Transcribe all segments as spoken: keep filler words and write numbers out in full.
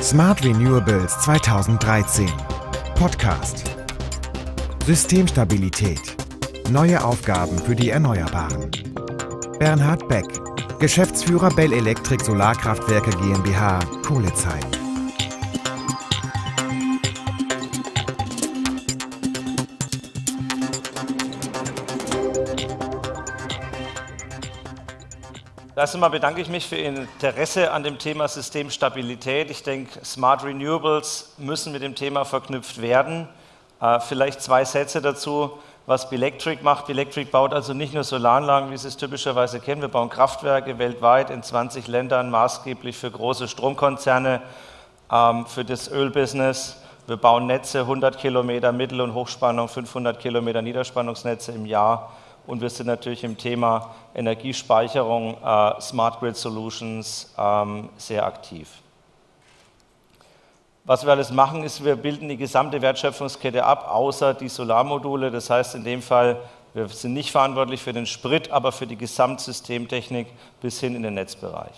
Smart Renewables zweitausenddreizehn Podcast. Systemstabilität. Neue Aufgaben für die Erneuerbaren. Bernhard Beck, Geschäftsführer Bell Electric Solarkraftwerke GmbH, Kohlezeit. Erst einmal bedanke ich mich für Ihr Interesse an dem Thema Systemstabilität. Ich denke, Smart Renewables müssen mit dem Thema verknüpft werden. Äh, vielleicht zwei Sätze dazu, was Bell Electric macht. Bell Electric baut also nicht nur Solaranlagen, wie Sie es typischerweise kennen. Wir bauen Kraftwerke weltweit in zwanzig Ländern, maßgeblich für große Stromkonzerne, ähm, für das Ölbusiness. Wir bauen Netze, hundert Kilometer Mittel- und Hochspannung, fünfhundert Kilometer Niederspannungsnetze im Jahr. Und wir sind natürlich im Thema Energiespeicherung, äh, Smart Grid Solutions ähm, sehr aktiv. Was wir alles machen, ist, wir bilden die gesamte Wertschöpfungskette ab, außer die Solarmodule. Das heißt in dem Fall, wir sind nicht verantwortlich für den Sprit, aber für die Gesamtsystemtechnik bis hin in den Netzbereich.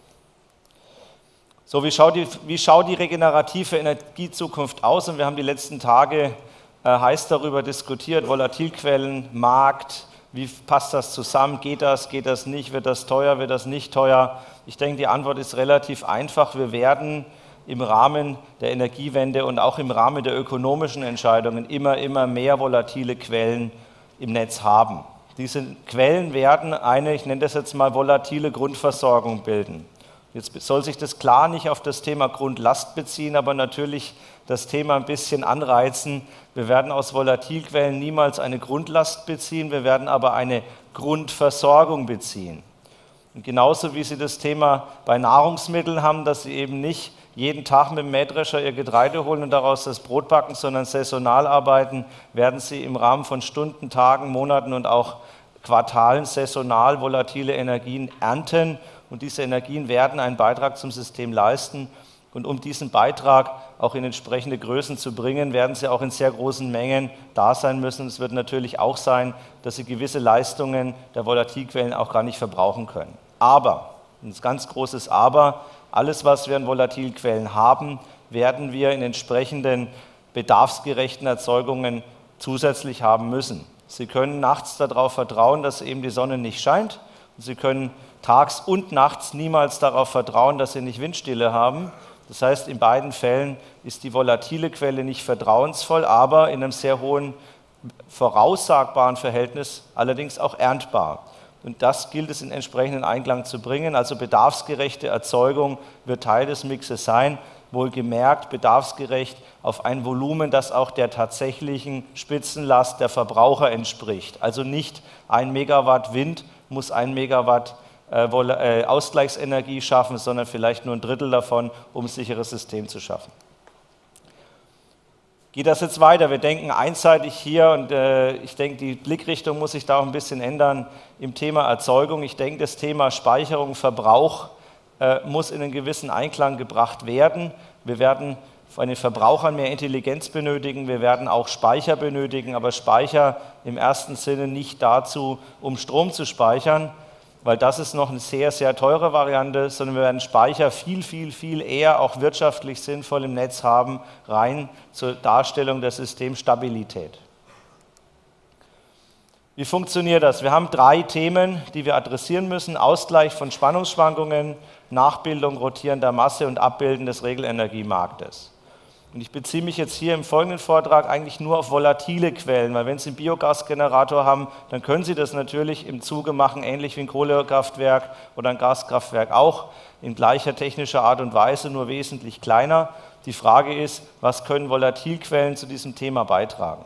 So, wie schaut die, wie schaut die regenerative Energiezukunft aus? Und wir haben die letzten Tage äh, heiß darüber diskutiert, Volatilquellen, Markt. Wie passt das zusammen? Geht das? Geht das nicht? Wird das teuer? Wird das nicht teuer? Ich denke, die Antwort ist relativ einfach. Wir werden im Rahmen der Energiewende und auch im Rahmen der ökonomischen Entscheidungen immer, immer mehr volatile Quellen im Netz haben. Diese Quellen werden eine, ich nenne das jetzt mal, volatile Grundversorgung bilden. Jetzt soll sich das klar nicht auf das Thema Grundlast beziehen, aber natürlich das Thema ein bisschen anreizen. Wir werden aus Volatilquellen niemals eine Grundlast beziehen, wir werden aber eine Grundversorgung beziehen. Und genauso wie Sie das Thema bei Nahrungsmitteln haben, dass Sie eben nicht jeden Tag mit dem Mähdrescher Ihr Getreide holen und daraus das Brot backen, sondern saisonal arbeiten, werden Sie im Rahmen von Stunden, Tagen, Monaten und auch Quartalen saisonal volatile Energien ernten. Und diese Energien werden einen Beitrag zum System leisten. Und um diesen Beitrag auch in entsprechende Größen zu bringen, werden sie auch in sehr großen Mengen da sein müssen. Es wird natürlich auch sein, dass sie gewisse Leistungen der Volatilquellen auch gar nicht verbrauchen können. Aber, ein ganz großes Aber, alles, was wir an Volatilquellen haben, werden wir in entsprechenden bedarfsgerechten Erzeugungen zusätzlich haben müssen. Sie können nachts darauf vertrauen, dass eben die Sonne nicht scheint. Und Sie können tags und nachts niemals darauf vertrauen, dass Sie nicht Windstille haben. Das heißt, in beiden Fällen ist die volatile Quelle nicht vertrauensvoll, aber in einem sehr hohen, voraussagbaren Verhältnis allerdings auch erntbar. Und das gilt es in entsprechenden Einklang zu bringen. Also bedarfsgerechte Erzeugung wird Teil des Mixes sein, wohlgemerkt bedarfsgerecht auf ein Volumen, das auch der tatsächlichen Spitzenlast der Verbraucher entspricht. Also nicht ein Megawatt Wind muss ein Megawatt äh, Ausgleichsenergie schaffen, sondern vielleicht nur ein Drittel davon, um ein sicheres System zu schaffen. Geht das jetzt weiter? Wir denken einseitig hier und äh, ich denke, die Blickrichtung muss sich da auch ein bisschen ändern im Thema Erzeugung. Ich denke, das Thema Speicherung, Verbrauch äh, muss in einen gewissen Einklang gebracht werden. Wir werden von den Verbrauchern mehr Intelligenz benötigen, wir werden auch Speicher benötigen, aber Speicher im ersten Sinne nicht dazu, um Strom zu speichern, weil das ist noch eine sehr, sehr teure Variante, sondern wir werden Speicher viel, viel, viel eher auch wirtschaftlich sinnvoll im Netz haben, rein zur Darstellung der Systemstabilität. Wie funktioniert das? Wir haben drei Themen, die wir adressieren müssen: Ausgleich von Spannungsschwankungen, Nachbildung rotierender Masse und Abbilden des Regelenergiemarktes. Und ich beziehe mich jetzt hier im folgenden Vortrag eigentlich nur auf volatile Quellen, weil wenn Sie einen Biogasgenerator haben, dann können Sie das natürlich im Zuge machen, ähnlich wie ein Kohlekraftwerk oder ein Gaskraftwerk auch, in gleicher technischer Art und Weise, nur wesentlich kleiner. Die Frage ist, was können Volatilquellen zu diesem Thema beitragen?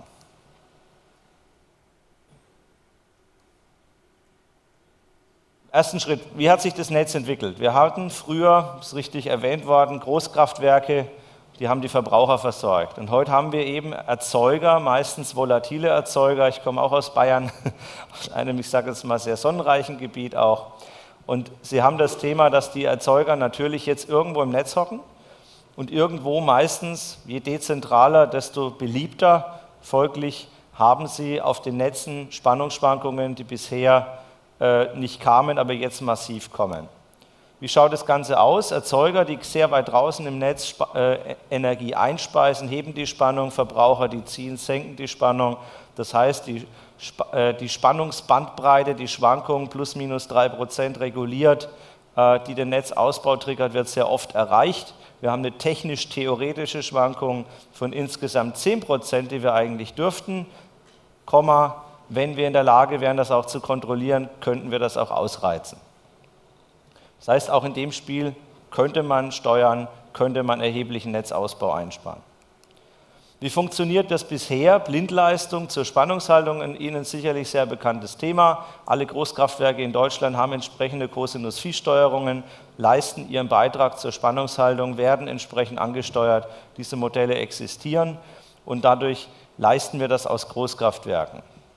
Ersten Schritt, wie hat sich das Netz entwickelt? Wir hatten früher, das ist richtig erwähnt worden, Großkraftwerke, die haben die Verbraucher versorgt. Und heute haben wir eben Erzeuger, meistens volatile Erzeuger. Ich komme auch aus Bayern, aus einem, ich sage jetzt mal, sehr sonnenreichen Gebiet auch. Und Sie haben das Thema, dass die Erzeuger natürlich jetzt irgendwo im Netz hocken und irgendwo meistens, je dezentraler, desto beliebter. Folglich haben Sie auf den Netzen Spannungsschwankungen, die bisher äh, nicht kamen, aber jetzt massiv kommen. Wie schaut das Ganze aus? Erzeuger, die sehr weit draußen im Netz äh, Energie einspeisen, heben die Spannung, Verbraucher, die ziehen, senken die Spannung. Das heißt, die, äh, die Spannungsbandbreite, die Schwankung plus minus drei Prozent reguliert, äh, die den Netzausbau triggert, wird sehr oft erreicht. Wir haben eine technisch-theoretische Schwankung von insgesamt zehn Prozent, die wir eigentlich dürften, Komma, wenn wir in der Lage wären, das auch zu kontrollieren, könnten wir das auch ausreizen. Das heißt, auch in dem Spiel könnte man steuern, könnte man erheblichen Netzausbau einsparen. Wie funktioniert das bisher? Blindleistung zur Spannungshaltung, ein Ihnen sicherlich sehr bekanntes Thema. Alle Großkraftwerke in Deutschland haben entsprechende Kosinus-Phi-Steuerungen, leisten ihren Beitrag zur Spannungshaltung, werden entsprechend angesteuert. Diese Modelle existieren und dadurch leisten wir das aus Großkraftwerken.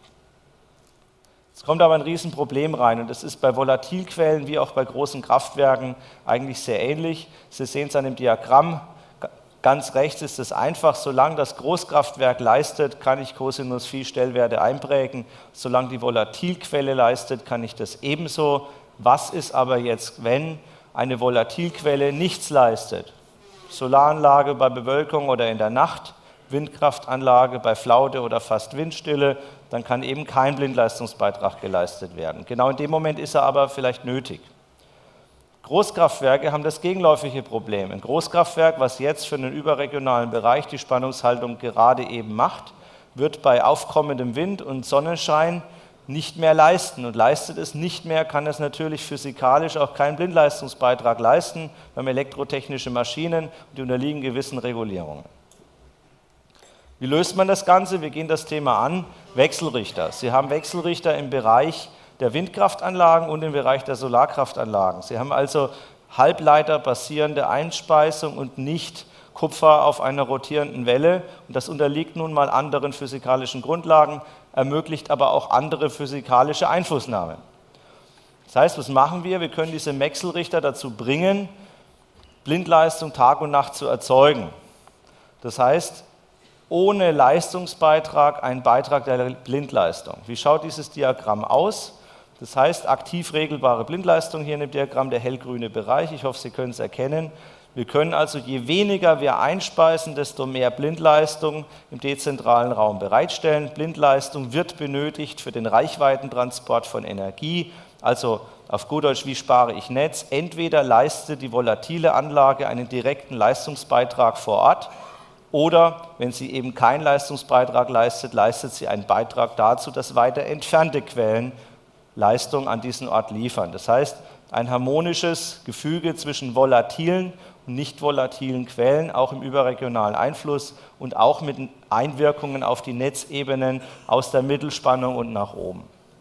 Es kommt aber ein Riesenproblem rein und das ist bei Volatilquellen wie auch bei großen Kraftwerken eigentlich sehr ähnlich. Sie sehen es an dem Diagramm, ganz rechts ist es einfach, solange das Großkraftwerk leistet, kann ich Cosinus-Phi-Stellwerte einprägen, solange die Volatilquelle leistet, kann ich das ebenso. Was ist aber jetzt, wenn eine Volatilquelle nichts leistet? Solaranlage bei Bewölkung oder in der Nacht, Windkraftanlage bei Flaute oder fast Windstille, dann kann eben kein Blindleistungsbeitrag geleistet werden. Genau in dem Moment ist er aber vielleicht nötig. Großkraftwerke haben das gegenläufige Problem. Ein Großkraftwerk, was jetzt für einen überregionalen Bereich die Spannungshaltung gerade eben macht, wird bei aufkommendem Wind und Sonnenschein nicht mehr leisten. Und leistet es nicht mehr, kann es natürlich physikalisch auch keinen Blindleistungsbeitrag leisten. Wir haben elektrotechnische Maschinen, die unterliegen gewissen Regulierungen. Wie löst man das Ganze? Wir gehen das Thema an. Wechselrichter. Sie haben Wechselrichter im Bereich der Windkraftanlagen und im Bereich der Solarkraftanlagen. Sie haben also halbleiterbasierende Einspeisung und nicht Kupfer auf einer rotierenden Welle. Und das unterliegt nun mal anderen physikalischen Grundlagen, ermöglicht aber auch andere physikalische Einflussnahmen. Das heißt, was machen wir? Wir können diese Wechselrichter dazu bringen, Blindleistung Tag und Nacht zu erzeugen. Das heißt, ohne Leistungsbeitrag ein Beitrag der Blindleistung. Wie schaut dieses Diagramm aus? Das heißt, aktiv regelbare Blindleistung hier in dem Diagramm, der hellgrüne Bereich. Ich hoffe, Sie können es erkennen. Wir können also, je weniger wir einspeisen, desto mehr Blindleistung im dezentralen Raum bereitstellen. Blindleistung wird benötigt für den Reichweitentransport von Energie. Also auf gut Deutsch, wie spare ich Netz? Entweder leistet die volatile Anlage einen direkten Leistungsbeitrag vor Ort, oder wenn sie eben keinen Leistungsbeitrag leistet, leistet sie einen Beitrag dazu, dass weiter entfernte Quellen Leistung an diesen Ort liefern. Das heißt, ein harmonisches Gefüge zwischen volatilen und nicht volatilen Quellen, auch im überregionalen Einfluss und auch mit Einwirkungen auf die Netzebenen aus der Mittelspannung und nach oben.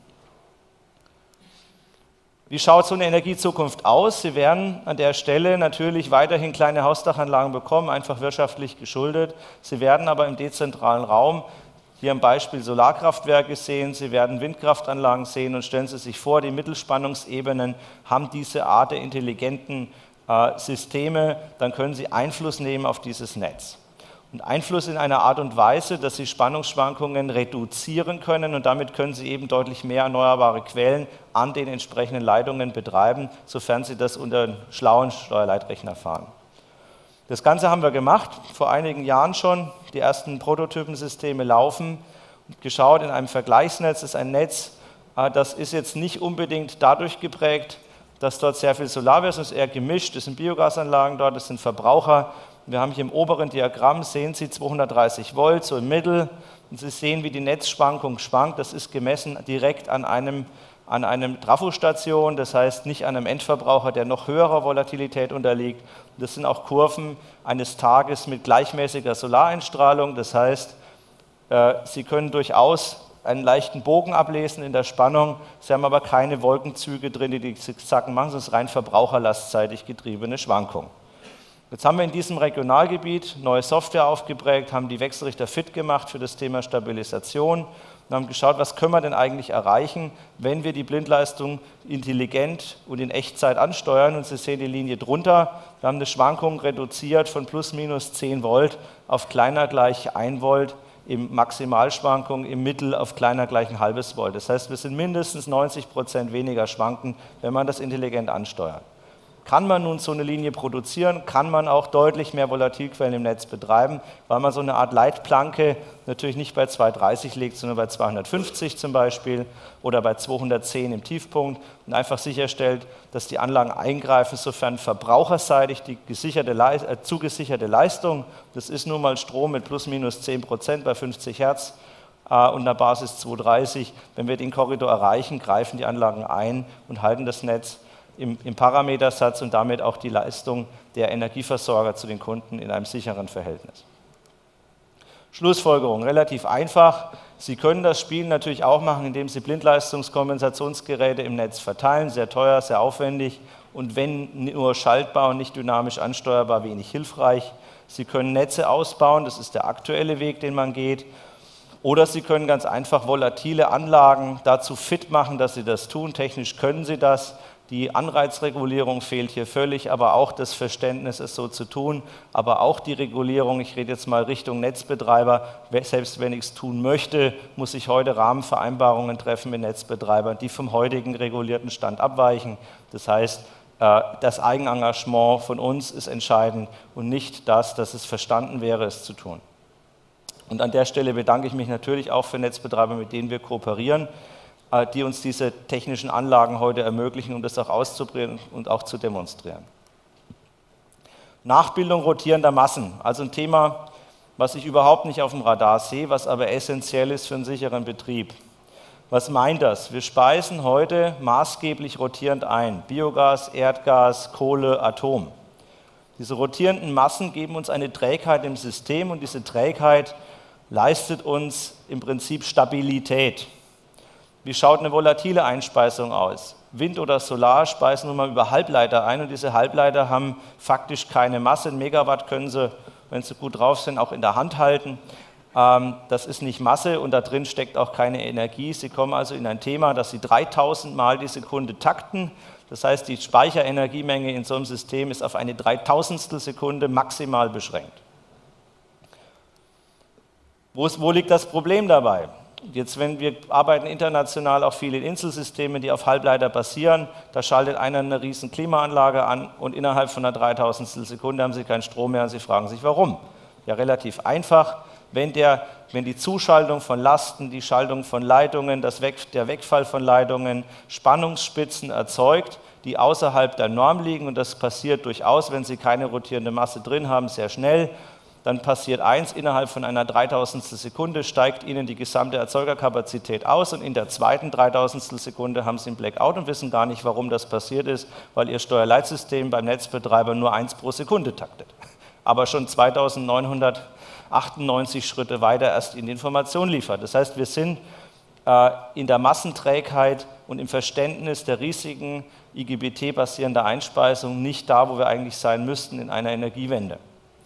Wie schaut so eine Energiezukunft aus? Sie werden an der Stelle natürlich weiterhin kleine Hausdachanlagen bekommen, einfach wirtschaftlich geschuldet. Sie werden aber im dezentralen Raum, hier am Beispiel Solarkraftwerke sehen, Sie werden Windkraftanlagen sehen und stellen Sie sich vor, die Mittelspannungsebenen haben diese Art der intelligenten äh, Systeme, dann können Sie Einfluss nehmen auf dieses Netz. Und Einfluss in einer Art und Weise, dass Sie Spannungsschwankungen reduzieren können und damit können Sie eben deutlich mehr erneuerbare Quellen an den entsprechenden Leitungen betreiben, sofern Sie das unter einen schlauen Steuerleitrechner fahren. Das Ganze haben wir gemacht, vor einigen Jahren schon. Die ersten Prototypensysteme laufen und geschaut, in einem Vergleichsnetz ist ein Netz, das ist jetzt nicht unbedingt dadurch geprägt, dass dort sehr viel Solar ist, es ist eher gemischt, es sind Biogasanlagen dort, es sind Verbraucher. Wir haben hier im oberen Diagramm, sehen Sie zweihundertdreißig Volt, so im Mittel. Und Sie sehen, wie die Netzschwankung schwankt. Das ist gemessen direkt an einem, an einem Trafostation, das heißt nicht an einem Endverbraucher, der noch höherer Volatilität unterliegt. Das sind auch Kurven eines Tages mit gleichmäßiger Solareinstrahlung. Das heißt, Sie können durchaus einen leichten Bogen ablesen in der Spannung. Sie haben aber keine Wolkenzüge drin, die die Zickzacken machen. Das ist rein verbraucherlastseitig getriebene Schwankung. Jetzt haben wir in diesem Regionalgebiet neue Software aufgeprägt, haben die Wechselrichter fit gemacht für das Thema Stabilisation und haben geschaut, was können wir denn eigentlich erreichen, wenn wir die Blindleistung intelligent und in Echtzeit ansteuern. Und Sie sehen die Linie drunter. Wir haben eine Schwankung reduziert von plus minus zehn Volt auf kleiner gleich ein Volt, im Maximalschwankung im Mittel auf kleiner gleich ein halbes Volt. Das heißt, wir sind mindestens neunzig Prozent weniger schwanken, wenn man das intelligent ansteuert. Kann man nun so eine Linie produzieren, kann man auch deutlich mehr Volatilquellen im Netz betreiben, weil man so eine Art Leitplanke natürlich nicht bei zweihundertdreißig legt, sondern bei zweihundertfünfzig zum Beispiel oder bei zweihundertzehn im Tiefpunkt und einfach sicherstellt, dass die Anlagen eingreifen, sofern verbraucherseitig die gesicherte, äh, zugesicherte Leistung, das ist nun mal Strom mit plus minus zehn Prozent bei fünfzig Hertz, und einer Basis zweihundertdreißig, wenn wir den Korridor erreichen, greifen die Anlagen ein und halten das Netz im, im Parametersatz und damit auch die Leistung der Energieversorger zu den Kunden in einem sicheren Verhältnis. Schlussfolgerung, relativ einfach. Sie können das Spiel natürlich auch machen, indem Sie Blindleistungskompensationsgeräte im Netz verteilen, sehr teuer, sehr aufwendig und wenn nur schaltbar und nicht dynamisch ansteuerbar, wenig hilfreich. Sie können Netze ausbauen, das ist der aktuelle Weg, den man geht. Oder Sie können ganz einfach volatile Anlagen dazu fit machen, dass sie das tun. Technisch können Sie das. Die Anreizregulierung fehlt hier völlig, aber auch das Verständnis, es so zu tun. Aber auch die Regulierung, ich rede jetzt mal Richtung Netzbetreiber, selbst wenn ich es tun möchte, muss ich heute Rahmenvereinbarungen treffen mit Netzbetreibern, die vom heutigen regulierten Stand abweichen. Das heißt, das Eigenengagement von uns ist entscheidend und nicht das, dass es verstanden wäre, es zu tun. Und an der Stelle bedanke ich mich natürlich auch für Netzbetreiber, mit denen wir kooperieren, die uns diese technischen Anlagen heute ermöglichen, um das auch auszuprobieren und auch zu demonstrieren. Nachbildung rotierender Massen, also ein Thema, was ich überhaupt nicht auf dem Radar sehe, was aber essentiell ist für einen sicheren Betrieb. Was meint das? Wir speisen heute maßgeblich rotierend ein, Biogas, Erdgas, Kohle, Atom. Diese rotierenden Massen geben uns eine Trägheit im System und diese Trägheit leistet uns im Prinzip Stabilität. Wie schaut eine volatile Einspeisung aus? Wind oder Solar speisen nun mal über Halbleiter ein und diese Halbleiter haben faktisch keine Masse. Ein Megawatt können sie, wenn sie gut drauf sind, auch in der Hand halten. Das ist nicht Masse und da drin steckt auch keine Energie. Sie kommen also in ein Thema, dass sie dreitausend Mal die Sekunde takten. Das heißt, die Speicherenergiemenge in so einem System ist auf eine dreitausendstel Sekunde maximal beschränkt. Wo, ist, wo liegt das Problem dabei? Jetzt, wenn wir arbeiten international auch viel in Inselsystemen, die auf Halbleiter basieren, da schaltet einer eine riesen Klimaanlage an und innerhalb von einer dreitausendstel Sekunde haben Sie keinen Strom mehr und Sie fragen sich, warum? Ja, relativ einfach. Wenn, der, wenn die Zuschaltung von Lasten, die Schaltung von Leitungen, das Weg, der Wegfall von Leitungen Spannungsspitzen erzeugt, die außerhalb der Norm liegen, und das passiert durchaus, wenn Sie keine rotierende Masse drin haben, sehr schnell, dann passiert eins, innerhalb von einer dreitausendstel Sekunde steigt Ihnen die gesamte Erzeugerkapazität aus und in der zweiten dreitausendstel Sekunde haben Sie einen Blackout und wissen gar nicht, warum das passiert ist, weil Ihr Steuerleitsystem beim Netzbetreiber nur eins pro Sekunde taktet, aber schon zweitausendneunhundertachtundneunzig Schritte weiter erst in die Information liefert. Das heißt, wir sind äh, in der Massenträgheit und im Verständnis der Risiken I G B T-basierender Einspeisung nicht da, wo wir eigentlich sein müssten in einer Energiewende.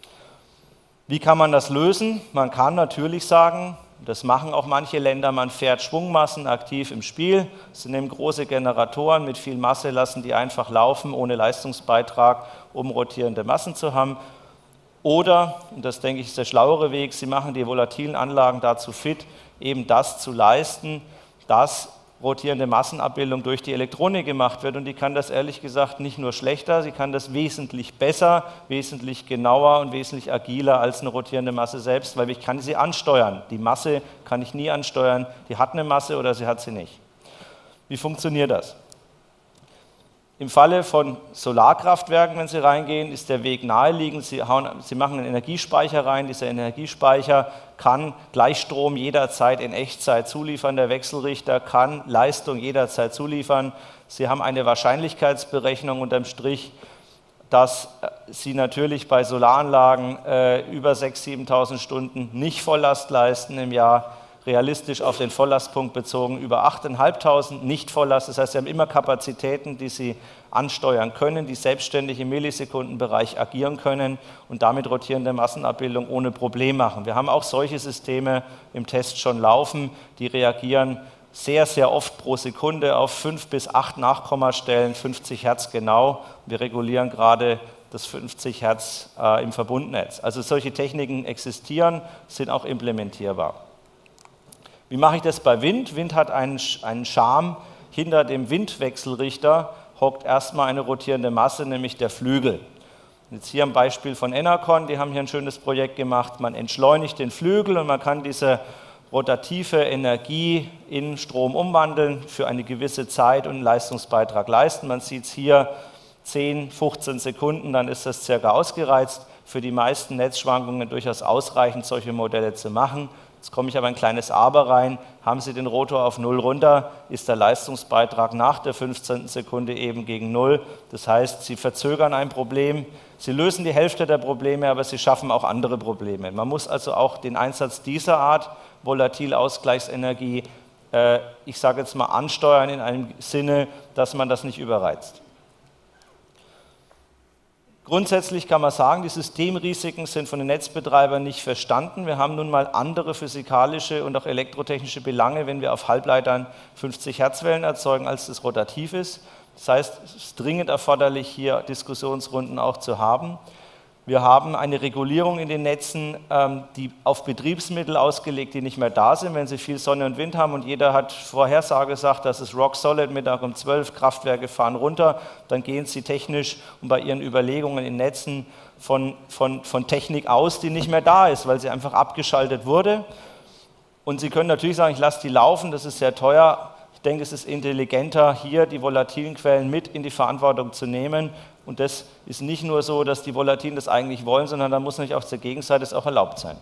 Wie kann man das lösen? Man kann natürlich sagen, das machen auch manche Länder, man fährt Schwungmassen aktiv im Spiel. Sie nehmen große Generatoren mit viel Masse, lassen die einfach laufen, ohne Leistungsbeitrag, um rotierende Massen zu haben. Oder, und das denke ich ist der schlauere Weg, Sie machen die volatilen Anlagen dazu fit, eben das zu leisten, dass rotierende Massenabbildung durch die Elektronik gemacht wird und die kann das ehrlich gesagt nicht nur schlechter, sie kann das wesentlich besser, wesentlich genauer und wesentlich agiler als eine rotierende Masse selbst, weil ich kann sie ansteuern. Die Masse kann ich nie ansteuern, die hat eine Masse oder sie hat sie nicht. Wie funktioniert das? Im Falle von Solarkraftwerken, wenn Sie reingehen, ist der Weg naheliegend. Sie, hauen, Sie machen einen Energiespeicher rein. Dieser Energiespeicher kann Gleichstrom jederzeit in Echtzeit zuliefern. Der Wechselrichter kann Leistung jederzeit zuliefern. Sie haben eine Wahrscheinlichkeitsberechnung unterm Strich, dass Sie natürlich bei Solaranlagen äh, über sechstausend, siebentausend Stunden nicht Volllast leisten im Jahr. Realistisch auf den Volllastpunkt bezogen über achttausendfünfhundert nicht Volllast. Das heißt, Sie haben immer Kapazitäten, die Sie ansteuern können, die selbstständig im Millisekundenbereich agieren können und damit rotierende Massenabbildung ohne Problem machen. Wir haben auch solche Systeme im Test schon laufen, die reagieren sehr, sehr oft pro Sekunde auf fünf bis acht Nachkommastellen, fünfzig Hertz genau. Wir regulieren gerade das fünfzig Hertz äh, im Verbundnetz. Also solche Techniken existieren, sind auch implementierbar. Wie mache ich das bei Wind? Wind hat einen, einen Charme hinter dem Windwechselrichter. hockt erstmal eine rotierende Masse, nämlich der Flügel. Jetzt hier am Beispiel von Enercon, die haben hier ein schönes Projekt gemacht. Man entschleunigt den Flügel und man kann diese rotative Energie in Strom umwandeln, für eine gewisse Zeit und einen Leistungsbeitrag leisten. Man sieht es hier, zehn, fünfzehn Sekunden, dann ist das circa ausgereizt. Für die meisten Netzschwankungen durchaus ausreichend, solche Modelle zu machen. Jetzt komme ich aber ein kleines Aber rein. Haben Sie den Rotor auf null runter, ist der Leistungsbeitrag nach der fünfzehnten Sekunde eben gegen null. Das heißt, Sie verzögern ein Problem, Sie lösen die Hälfte der Probleme, aber Sie schaffen auch andere Probleme. Man muss also auch den Einsatz dieser Art Volatile-Ausgleichsenergie, äh, ich sage jetzt mal, ansteuern in einem Sinne, dass man das nicht überreizt. Grundsätzlich kann man sagen, die Systemrisiken sind von den Netzbetreibern nicht verstanden. Wir haben nun mal andere physikalische und auch elektrotechnische Belange, wenn wir auf Halbleitern fünfzig Hertz Wellen erzeugen, als das rotativ ist. Das heißt, es ist dringend erforderlich, hier Diskussionsrunden auch zu haben. Wir haben eine Regulierung in den Netzen, die auf Betriebsmittel ausgelegt, die nicht mehr da sind. Wenn Sie viel Sonne und Wind haben und jeder hat Vorhersage gesagt, das ist rock solid, Mittag um zwölf, Kraftwerke fahren runter, dann gehen Sie technisch und bei Ihren Überlegungen in Netzen von, von, von Technik aus, die nicht mehr da ist, weil sie einfach abgeschaltet wurde. Und Sie können natürlich sagen, ich lasse die laufen, das ist sehr teuer. Ich denke, es ist intelligenter, hier die volatilen Quellen mit in die Verantwortung zu nehmen. Und das ist nicht nur so, dass die Volatilen das eigentlich wollen, sondern da muss natürlich auch zur Gegenseite es auch erlaubt sein.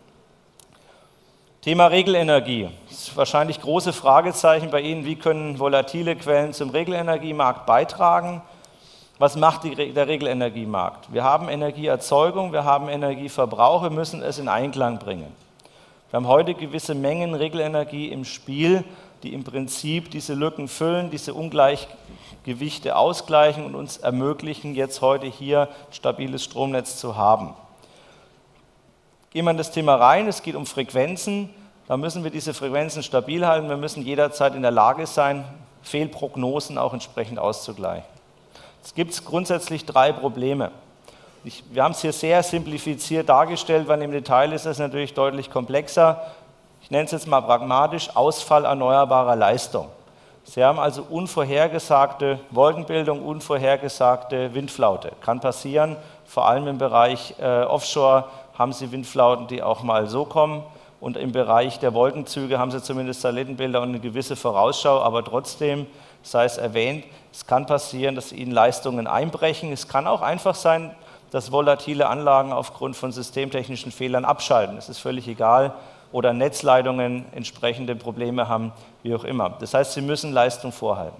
Thema Regelenergie. Das ist wahrscheinlich große Fragezeichen bei Ihnen. Wie können volatile Quellen zum Regelenergiemarkt beitragen? Was macht die, der Regelenergiemarkt? Wir haben Energieerzeugung, wir haben Energieverbrauch, wir müssen es in Einklang bringen. Wir haben heute gewisse Mengen Regelenergie im Spiel, die im Prinzip diese Lücken füllen, diese Ungleichgewichte ausgleichen und uns ermöglichen, jetzt heute hier ein stabiles Stromnetz zu haben. Gehen wir in das Thema rein, es geht um Frequenzen, da müssen wir diese Frequenzen stabil halten, wir müssen jederzeit in der Lage sein, Fehlprognosen auch entsprechend auszugleichen. Es gibt grundsätzlich drei Probleme. Ich, wir haben es hier sehr simplifiziert dargestellt, weil im Detail ist es natürlich deutlich komplexer. Ich nenne es jetzt mal pragmatisch, Ausfall erneuerbarer Leistung. Sie haben also unvorhergesagte Wolkenbildung, unvorhergesagte Windflaute. Kann passieren, vor allem im Bereich äh, Offshore haben Sie Windflauten, die auch mal so kommen. Und im Bereich der Wolkenzüge haben Sie zumindest Satellitenbilder und eine gewisse Vorausschau, aber trotzdem, sei es erwähnt, es kann passieren, dass Ihnen Leistungen einbrechen. Es kann auch einfach sein, dass volatile Anlagen aufgrund von systemtechnischen Fehlern abschalten. Es ist völlig egal. Oder Netzleitungen entsprechende Probleme haben, wie auch immer. Das heißt, Sie müssen Leistung vorhalten.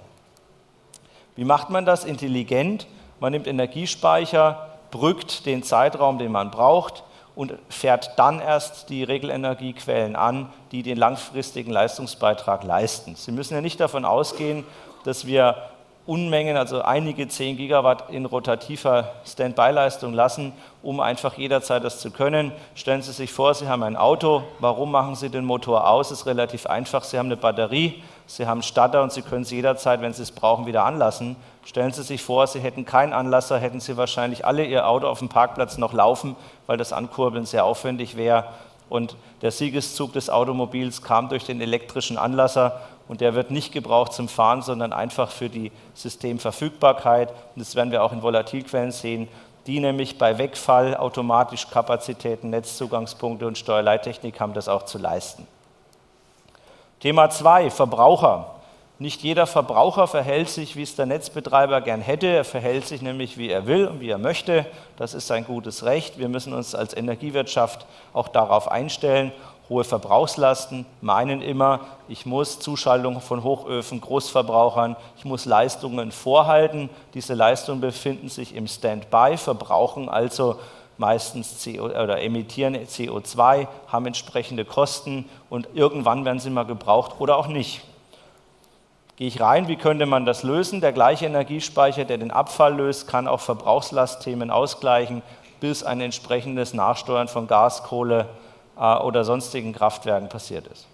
Wie macht man das? Intelligent. Man nimmt Energiespeicher, brückt den Zeitraum, den man braucht und fährt dann erst die Regelenergiequellen an, die den langfristigen Leistungsbeitrag leisten. Sie müssen ja nicht davon ausgehen, dass wir Unmengen, also einige zehn Gigawatt in rotativer Standby-Leistung lassen, um einfach jederzeit das zu können. Stellen Sie sich vor, Sie haben ein Auto. Warum machen Sie den Motor aus? Das ist relativ einfach. Sie haben eine Batterie, Sie haben einen Starter und Sie können es jederzeit, wenn Sie es brauchen, wieder anlassen. Stellen Sie sich vor, Sie hätten keinen Anlasser, hätten Sie wahrscheinlich alle Ihr Auto auf dem Parkplatz noch laufen, weil das Ankurbeln sehr aufwendig wäre. Und der Siegeszug des Automobils kam durch den elektrischen Anlasser und der wird nicht gebraucht zum Fahren, sondern einfach für die Systemverfügbarkeit. Und das werden wir auch in Volatilquellen sehen, die nämlich bei Wegfall automatisch Kapazitäten, Netzzugangspunkte und Steuerleittechnik haben, das auch zu leisten. Thema zwei, Verbraucher. Nicht jeder Verbraucher verhält sich, wie es der Netzbetreiber gern hätte. Er verhält sich nämlich, wie er will und wie er möchte. Das ist sein gutes Recht. Wir müssen uns als Energiewirtschaft auch darauf einstellen. Hohe Verbrauchslasten meinen immer, ich muss Zuschaltung von Hochöfen, Großverbrauchern, ich muss Leistungen vorhalten. Diese Leistungen befinden sich im Standby, verbrauchen also meistens C O oder emittieren C O zwei, haben entsprechende Kosten und irgendwann werden sie mal gebraucht oder auch nicht. Gehe ich rein, wie könnte man das lösen? Der gleiche Energiespeicher, der den Abfall löst, kann auch Verbrauchslastthemen ausgleichen, bis ein entsprechendes Nachsteuern von Gas, Kohle äh, oder sonstigen Kraftwerken passiert ist.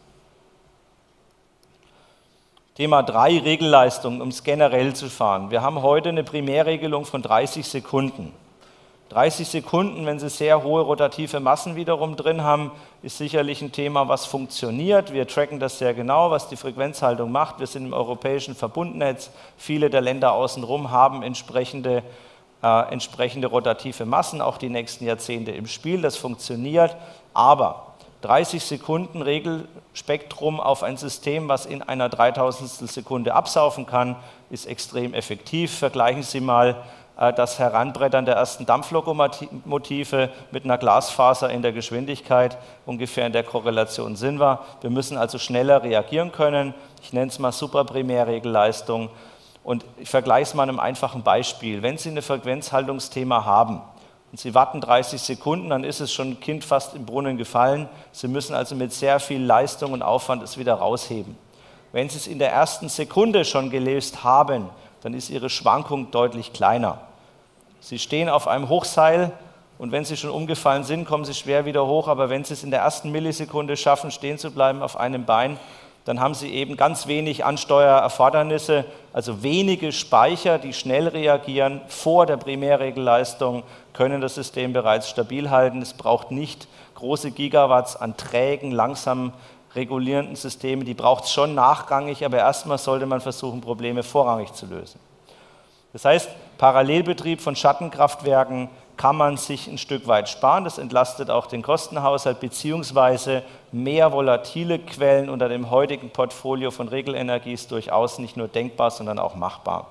Thema drei, Regelleistung, um es generell zu fahren. Wir haben heute eine Primärregelung von dreißig Sekunden. dreißig Sekunden, wenn Sie sehr hohe rotative Massen wiederum drin haben, ist sicherlich ein Thema, was funktioniert. Wir tracken das sehr genau, was die Frequenzhaltung macht. Wir sind im europäischen Verbundnetz. Viele der Länder außenrum haben entsprechende, äh, entsprechende rotative Massen, auch die nächsten Jahrzehnte im Spiel. Das funktioniert, aber dreißig Sekunden Regelspektrum auf ein System, was in einer dreitausendstel Sekunde absaufen kann, ist extrem effektiv. Vergleichen Sie mal äh, das Heranbrettern der ersten Dampflokomotive mit einer Glasfaser in der Geschwindigkeit. Ungefähr in der Korrelation sind wir. Wir müssen also schneller reagieren können. Ich nenne es mal Superprimärregelleistung. Und ich vergleiche es mal einem einfachen Beispiel. Wenn Sie ein Frequenzhaltungsthema haben, und Sie warten dreißig Sekunden, dann ist es schon ein Kind fast im Brunnen gefallen. Sie müssen also mit sehr viel Leistung und Aufwand es wieder rausheben. Wenn Sie es in der ersten Sekunde schon gelöst haben, dann ist Ihre Schwankung deutlich kleiner. Sie stehen auf einem Hochseil und wenn Sie schon umgefallen sind, kommen Sie schwer wieder hoch, aber wenn Sie es in der ersten Millisekunde schaffen, stehen zu bleiben auf einem Bein, dann haben Sie eben ganz wenig Ansteuererfordernisse, also wenige Speicher, die schnell reagieren vor der Primärregelleistung, können das System bereits stabil halten. Es braucht nicht große Gigawatts an trägen, langsam regulierenden Systemen, die braucht es schon nachrangig, aber erstmal sollte man versuchen, Probleme vorrangig zu lösen. Das heißt, Parallelbetrieb von Schattenkraftwerken kann man sich ein Stück weit sparen, das entlastet auch den Kostenhaushalt, beziehungsweise mehr volatile Quellen unter dem heutigen Portfolio von Regelenergie ist durchaus nicht nur denkbar, sondern auch machbar.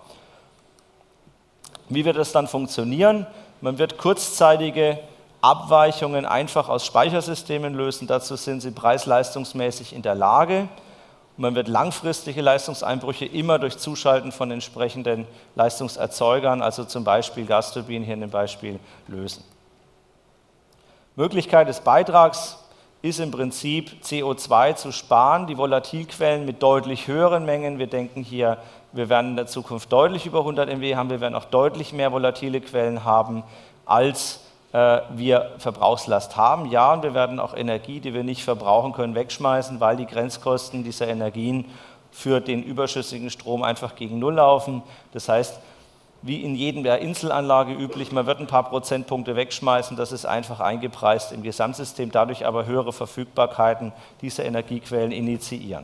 Wie wird das dann funktionieren? Man wird kurzzeitige Abweichungen einfach aus Speichersystemen lösen, dazu sind sie preis-leistungsmäßig in der Lage. Man wird langfristige Leistungseinbrüche immer durch Zuschalten von entsprechenden Leistungserzeugern, also zum Beispiel Gasturbinen hier in dem Beispiel, lösen. Möglichkeit des Beitrags ist im Prinzip C O zwei zu sparen, die Volatilquellen mit deutlich höheren Mengen. Wir denken hier, wir werden in der Zukunft deutlich über hundert Milliwatt haben, wir werden auch deutlich mehr volatile Quellen haben, als äh, wir Verbrauchslast haben. Ja, und wir werden auch Energie, die wir nicht verbrauchen können, wegschmeißen, weil die Grenzkosten dieser Energien für den überschüssigen Strom einfach gegen Null laufen. Das heißt, wie in jeder Inselanlage üblich, man wird ein paar Prozentpunkte wegschmeißen, das ist einfach eingepreist im Gesamtsystem, dadurch aber höhere Verfügbarkeiten dieser Energiequellen initiieren.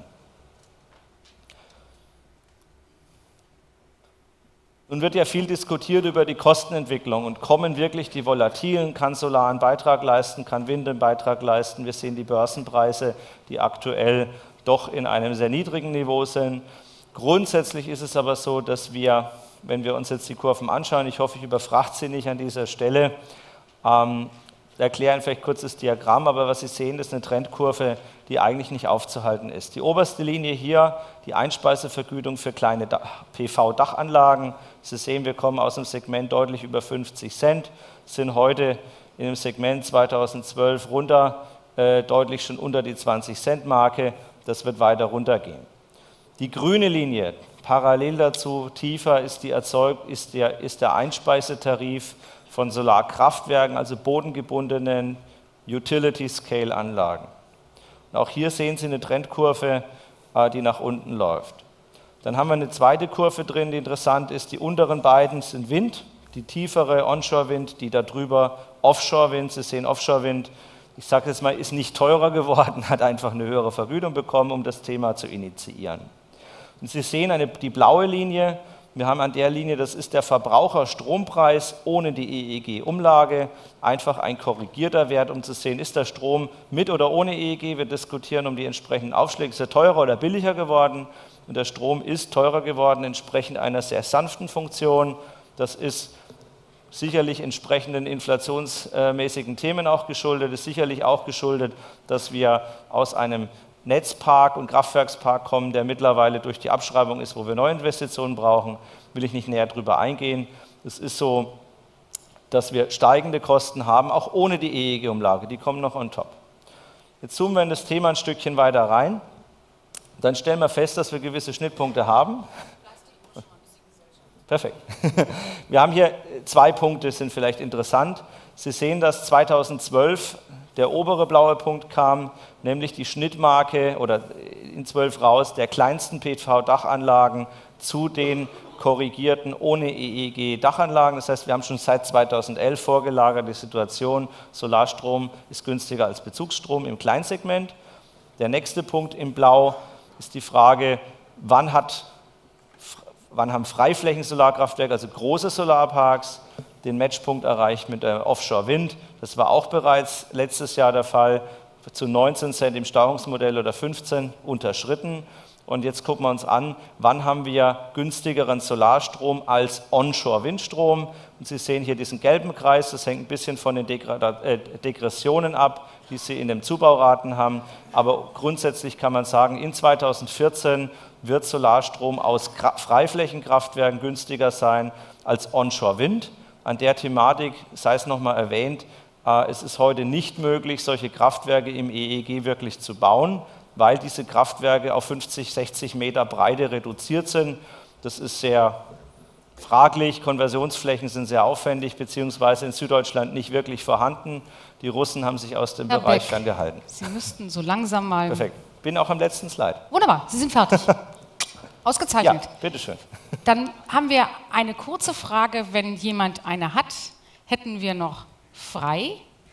Nun wird ja viel diskutiert über die Kostenentwicklung und kommen wirklich die Volatilen, kann Solar einen Beitrag leisten, kann Wind einen Beitrag leisten. Wir sehen die Börsenpreise, die aktuell doch in einem sehr niedrigen Niveau sind. Grundsätzlich ist es aber so, dass wir, wenn wir uns jetzt die Kurven anschauen, ich hoffe, ich überfrage sie nicht an dieser Stelle, ähm, erkläre vielleicht kurz das Diagramm, aber was Sie sehen, ist eine Trendkurve, die eigentlich nicht aufzuhalten ist. Die oberste Linie hier, die Einspeisevergütung für kleine P V-Dachanlagen. Sie sehen, wir kommen aus dem Segment deutlich über fünfzig Cent, sind heute in dem Segment zweitausendzwölf runter, äh, deutlich schon unter die zwanzig Cent Marke. Das wird weiter runtergehen. Die grüne Linie, parallel dazu tiefer, ist, die Erzeug ist, der, ist der Einspeisetarif von Solarkraftwerken, also bodengebundenen Utility-Scale-Anlagen. Auch hier sehen Sie eine Trendkurve, die nach unten läuft. Dann haben wir eine zweite Kurve drin, die interessant ist. Die unteren beiden sind Wind, die tiefere Onshore-Wind, die darüber Offshore-Wind. Sie sehen Offshore-Wind, ich sage jetzt mal, ist nicht teurer geworden, hat einfach eine höhere Vergütung bekommen, um das Thema zu initiieren. Und Sie sehen eine, die blaue Linie. Wir haben an der Linie, das ist der Verbraucherstrompreis ohne die E E G-Umlage, einfach ein korrigierter Wert, um zu sehen, ist der Strom mit oder ohne E E G. Wir diskutieren um die entsprechenden Aufschläge, ist er teurer oder billiger geworden? Und der Strom ist teurer geworden, entsprechend einer sehr sanften Funktion. Das ist sicherlich entsprechenden inflationsmäßigen Themen auch geschuldet, ist sicherlich auch geschuldet, dass wir aus einem Netzpark und Kraftwerkspark kommen, der mittlerweile durch die Abschreibung ist, wo wir Neuinvestitionen brauchen, will ich nicht näher drüber eingehen. Es ist so, dass wir steigende Kosten haben, auch ohne die E E G-Umlage, die kommen noch on top. Jetzt zoomen wir in das Thema ein Stückchen weiter rein, dann stellen wir fest, dass wir gewisse Schnittpunkte haben. Perfekt. Wir haben hier zwei Punkte, sind vielleicht interessant. Sie sehen, dass zweitausendzwölf der obere blaue Punkt kam, nämlich die Schnittmarke oder in zwölf raus der kleinsten P V-Dachanlagen zu den korrigierten, ohne E E G-Dachanlagen. Das heißt, wir haben schon seit zweitausendelf vorgelagerte Situation, Solarstrom ist günstiger als Bezugsstrom im Kleinsegment. Der nächste Punkt im Blau ist die Frage, wann, hat, wann haben Freiflächen-Solarkraftwerke, also große Solarparks, den Matchpunkt erreicht mit der Offshore-Wind. Das war auch bereits letztes Jahr der Fall, zu neunzehn Cent im Steuerungsmodell oder fünfzehn unterschritten. Und jetzt gucken wir uns an, wann haben wir günstigeren Solarstrom als Onshore-Windstrom. Und Sie sehen hier diesen gelben Kreis, das hängt ein bisschen von den Degra- äh, Degressionen ab, die Sie in den Zubauraten haben. Aber grundsätzlich kann man sagen, in zweitausendvierzehn wird Solarstrom aus Freiflächenkraftwerken günstiger sein als Onshore-Wind. An der Thematik sei es nochmal erwähnt, äh, es ist heute nicht möglich, solche Kraftwerke im E E G wirklich zu bauen, weil diese Kraftwerke auf fünfzig, sechzig Meter Breite reduziert sind. Das ist sehr fraglich, Konversionsflächen sind sehr aufwendig, beziehungsweise in Süddeutschland nicht wirklich vorhanden. Die Russen haben sich aus dem Herr Bereich Beck, ferngehalten. Sie müssten so langsam mal... Perfekt. Bin auch am letzten Slide. Wunderbar, Sie sind fertig. Ausgezeichnet. Ja, bitteschön. Dann haben wir eine kurze Frage, wenn jemand eine hat, hätten wir noch frei.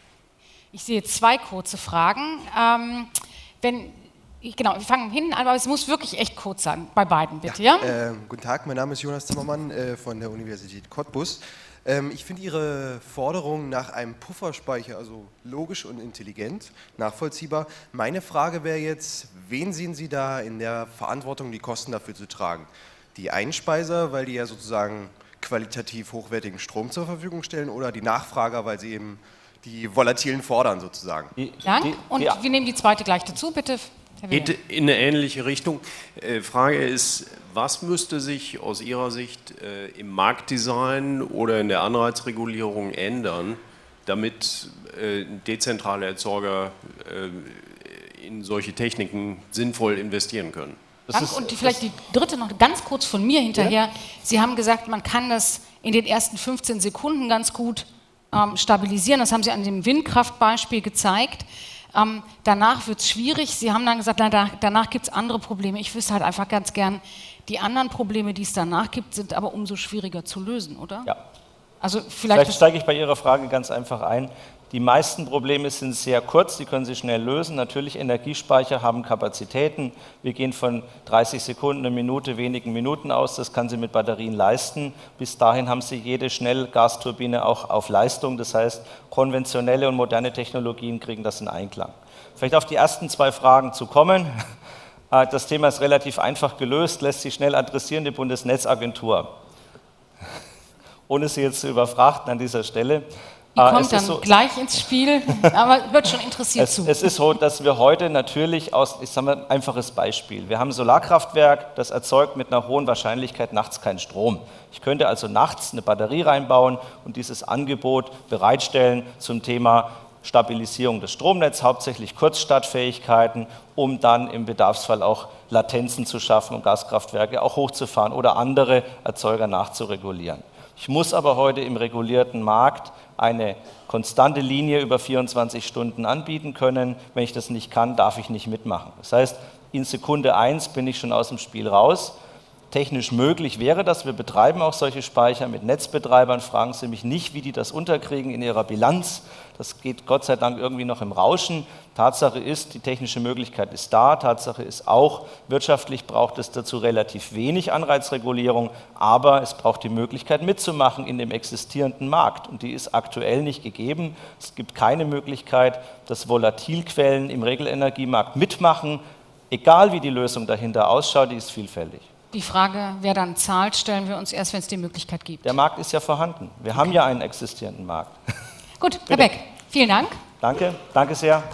Ich sehe zwei kurze Fragen. Ähm, wenn, genau, wir fangen hinten an, aber es muss wirklich echt kurz sein, bei beiden bitte. Ja, ja? Äh, guten Tag, mein Name ist Jonas Zimmermann äh, von der Universität Cottbus. Ähm, ich finde Ihre Forderung nach einem Pufferspeicher also logisch und intelligent, nachvollziehbar. Meine Frage wäre jetzt, wen sehen Sie da in der Verantwortung, die Kosten dafür zu tragen? Die Einspeiser, weil die ja sozusagen qualitativ hochwertigen Strom zur Verfügung stellen, oder die Nachfrager, weil sie eben die Volatilen fordern sozusagen? Dank. Und die, wir nehmen die zweite gleich dazu, bitte. Geht in eine ähnliche Richtung. Äh, Frage ist, was müsste sich aus Ihrer Sicht äh, im Marktdesign oder in der Anreizregulierung ändern, damit äh, dezentrale Erzeuger äh, in solche Techniken sinnvoll investieren können? Das Dank. Ist, und die, vielleicht die dritte noch ganz kurz von mir hinterher. Ja? Sie haben gesagt, man kann das in den ersten fünfzehn Sekunden ganz gut ähm, stabilisieren. Das haben Sie an dem Windkraftbeispiel gezeigt. Ähm, danach wird es schwierig. Sie haben dann gesagt, na, da, danach gibt es andere Probleme. Ich wüsste halt einfach ganz gern, die anderen Probleme, die es danach gibt, sind aber umso schwieriger zu lösen, oder? Ja. Also vielleicht vielleicht steige ich bei Ihrer Frage ganz einfach ein. Die meisten Probleme sind sehr kurz, die können Sie schnell lösen. Natürlich, Energiespeicher haben Kapazitäten. Wir gehen von dreißig Sekunden, eine Minute, wenigen Minuten aus. Das kann Sie mit Batterien leisten. Bis dahin haben Sie jede Schnellgasturbine auch auf Leistung. Das heißt, konventionelle und moderne Technologien kriegen das in Einklang. Vielleicht auf die ersten zwei Fragen zu kommen. Das Thema ist relativ einfach gelöst, lässt sich schnell adressieren, die Bundesnetzagentur. Ohne Sie jetzt zu überfrachten an dieser Stelle. Die kommt dann so, gleich ins Spiel, aber wird schon interessiert es, zu. Es ist so, dass wir heute natürlich aus, ich sage mal ein einfaches Beispiel, wir haben ein Solarkraftwerk, das erzeugt mit einer hohen Wahrscheinlichkeit nachts keinen Strom. Ich könnte also nachts eine Batterie reinbauen und dieses Angebot bereitstellen zum Thema Stabilisierung des Stromnetzes, hauptsächlich Kurzstartfähigkeiten, um dann im Bedarfsfall auch Latenzen zu schaffen und Gaskraftwerke auch hochzufahren oder andere Erzeuger nachzuregulieren. Ich muss aber heute im regulierten Markt eine konstante Linie über vierundzwanzig Stunden anbieten können. Wenn ich das nicht kann, darf ich nicht mitmachen. Das heißt, in Sekunde eins bin ich schon aus dem Spiel raus. Technisch möglich wäre das. Wir betreiben auch solche Speicher mit Netzbetreibern. Fragen Sie mich nicht, wie die das unterkriegen in ihrer Bilanz. Das geht Gott sei Dank irgendwie noch im Rauschen. Tatsache ist, die technische Möglichkeit ist da. Tatsache ist auch, wirtschaftlich braucht es dazu relativ wenig Anreizregulierung, aber es braucht die Möglichkeit mitzumachen in dem existierenden Markt. Und die ist aktuell nicht gegeben. Es gibt keine Möglichkeit, dass Volatilquellen im Regelenergiemarkt mitmachen. Egal wie die Lösung dahinter ausschaut, die ist vielfältig. Die Frage, wer dann zahlt, stellen wir uns erst, wenn es die Möglichkeit gibt. Der Markt ist ja vorhanden. Wir okay. haben ja einen existierenden Markt. Gut, Herr Beck, vielen Dank. Danke, danke sehr.